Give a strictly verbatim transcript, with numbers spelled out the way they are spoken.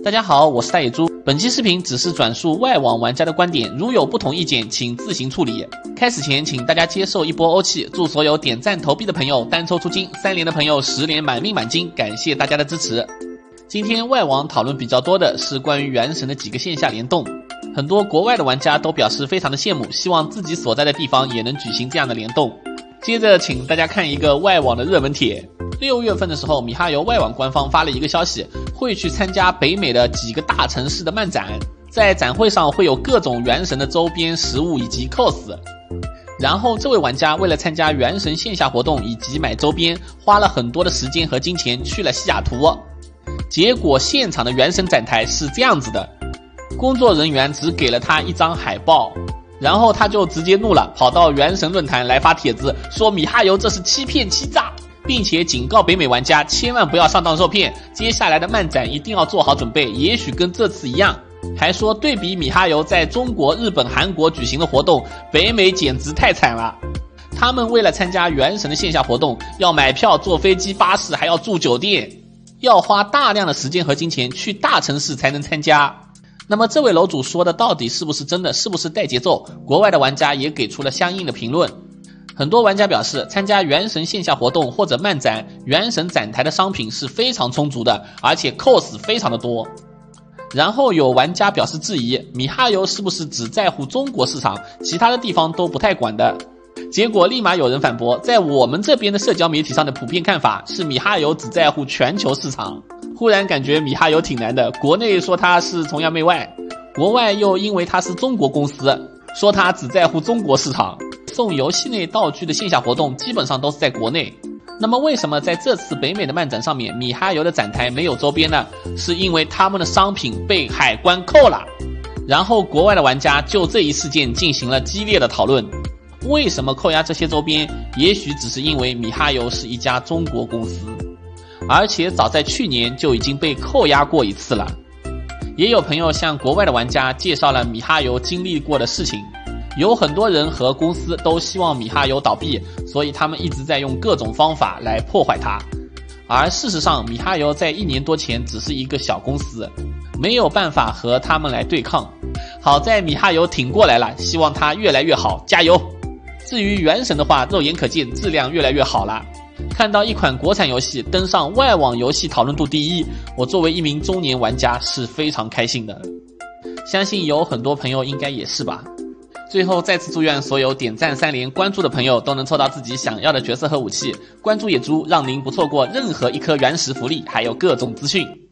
大家好，我是大野猪。本期视频只是转述外网玩家的观点，如有不同意见，请自行处理。开始前，请大家接受一波欧气，祝所有点赞投币的朋友单抽出金，三连的朋友十连满命满金，感谢大家的支持。今天外网讨论比较多的是关于原神的几个线下联动，很多国外的玩家都表示非常的羡慕，希望自己所在的地方也能举行这样的联动。接着请大家看一个外网的热门帖。六月份的时候，米哈游外网官方发了一个消息，会去参加北美的几个大城市的漫展，在展会上会有各种原神的周边实物以及 cos。 然后这位玩家为了参加原神线下活动以及买周边，花了很多的时间和金钱去了西雅图。结果现场的原神展台是这样子的，工作人员只给了他一张海报，然后他就直接怒了，跑到原神论坛来发帖子，说米哈游这是欺骗欺诈，并且警告北美玩家千万不要上当受骗，接下来的漫展一定要做好准备，也许跟这次一样。还说对比米哈游在中国、日本、韩国举行的活动，北美简直太惨了。他们为了参加原神的线下活动，要买票、坐飞机、巴士，还要住酒店，要花大量的时间和金钱去大城市才能参加。那么这位楼主说的到底是不是真的，是不是带节奏？国外的玩家也给出了相应的评论。很多玩家表示，参加原神线下活动或者漫展，原神展台的商品是非常充足的，而且 cos 非常的多。然后有玩家表示质疑，米哈游是不是只在乎中国市场，其他的地方都不太管的？结果立马有人反驳，在我们这边的社交媒体上的普遍看法是米哈游只在乎全球市场。忽然感觉米哈游挺难的，国内说他是崇洋媚外，国外又因为他是中国公司，说他只在乎中国市场。送游戏内道具的线下活动基本上都是在国内，那么为什么在这次北美的漫展上面，米哈游的展台没有周边呢？是因为他们的商品被海关扣了。然后国外的玩家就这一事件进行了激烈的讨论，为什么扣押这些周边？也许只是因为米哈游是一家中国公司，而且早在去年就已经被扣押过一次了。也有朋友向国外的玩家介绍了米哈游经历过的事情，有很多人和公司都希望米哈游倒闭，所以他们一直在用各种方法来破坏它。而事实上，米哈游在一年多前只是一个小公司，没有办法和他们来对抗。好在米哈游挺过来了，希望它越来越好，加油！至于原神的话，肉眼可见质量越来越好了。看到一款国产游戏登上外网游戏讨论度第一，我作为一名中年玩家是非常开心的，相信有很多朋友应该也是吧。最后再次祝愿所有点赞三连关注的朋友都能抽到自己想要的角色和武器，关注野猪让您不错过任何一颗原石福利，还有各种资讯。